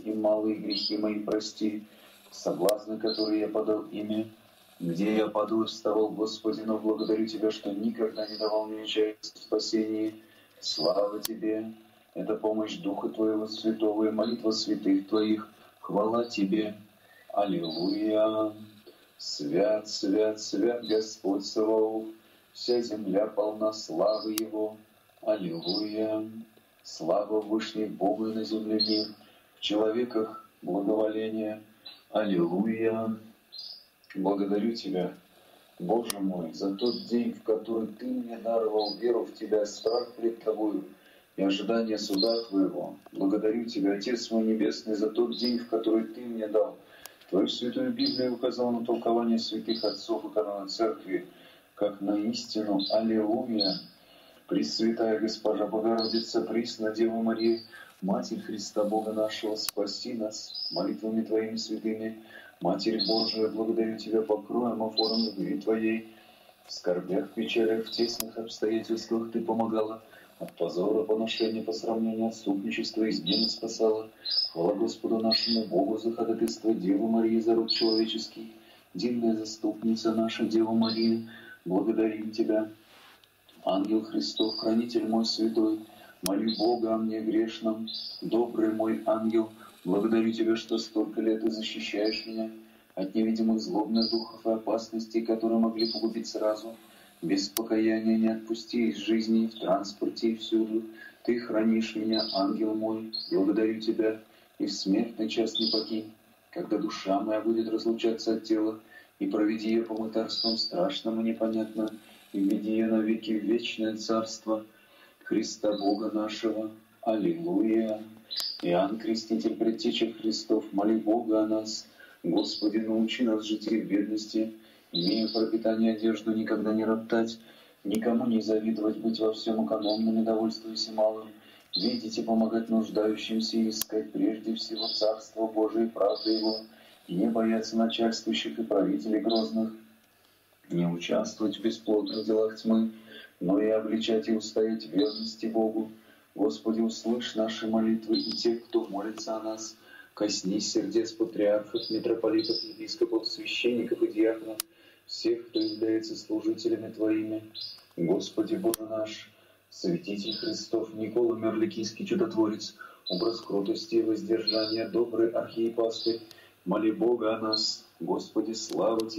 и малые грехи мои прости, соблазны, которые я подал ими, где я падал и вставал, Господи, но благодарю Тебя, что никогда не давал мне часть в спасении. Слава Тебе! Это помощь Духа Твоего Святого и молитва святых Твоих. Хвала Тебе! Аллилуйя! Свят, свят, свят Господь Саваоф, вся земля полна славы Его. Аллилуйя! Слава Вышней Богу и на земле мир, в человеках благоволение. Аллилуйя! Благодарю Тебя, Боже мой, за тот день, в который Ты мне даровал веру в Тебя, страх пред Тобою и ожидание суда Твоего. Благодарю Тебя, Отец мой Небесный, за тот день, в который Ты мне дал Твою Святую Библию, указал на толкование святых отцов и канона Церкви, как на истину. Аллилуйя! Пресвятая Госпожа Богородица, присно Дева Мария, Матерь Христа Бога нашего, спаси нас молитвами Твоими святыми. Матерь Божия, благодарю Тебя, покроем офором любви Твоей. В скорбях, печалях, в тесных обстоятельствах Ты помогала, от позора, поношения, посрамления, отступничества, измены спасала. Хвала Господу нашему Богу за ходатайство Девы Марии, за род человеческий. Дивная заступница наша, Дева Мария, благодарим Тебя. Ангел Христов, хранитель мой святой, молю Бога о мне грешном. Добрый мой ангел, благодарю Тебя, что столько лет Ты защищаешь меня от невидимых злобных духов и опасностей, которые могли погубить сразу. Без покаяния не отпусти из жизни, в транспорте и всюду. Ты хранишь меня, ангел мой, благодарю Тебя, и в смертный час не покинь, когда душа моя будет разлучаться от тела, и проведи ее по мытарствам страшным и непонятным, и введи ее навеки в вечное царство Христа Бога нашего. Аллилуйя! Иоанн Креститель, предтеча Христов, моли Бога о нас. Господи, научи нас жить в бедности, имея пропитание, одежду, никогда не роптать, никому не завидовать, быть во всем экономными, довольствуясь малым, видеть и помогать нуждающимся, и искать прежде всего Царство Божие и правды Его, и не бояться начальствующих и правителей грозных, не участвовать в бесплодных делах тьмы, но и обличать и устоять в верности Богу. Господи, услышь наши молитвы и тех, кто молится о нас. Коснись сердец патриархов, митрополитов, епископов, священников и диаконов, всех, кто является служителями Твоими. Господи Боже наш, святитель Христов, Никола Мерликийский чудотворец, образ кротости и воздержания, добрый архиепастырь, моли Бога о нас. Господи, слава Тебе!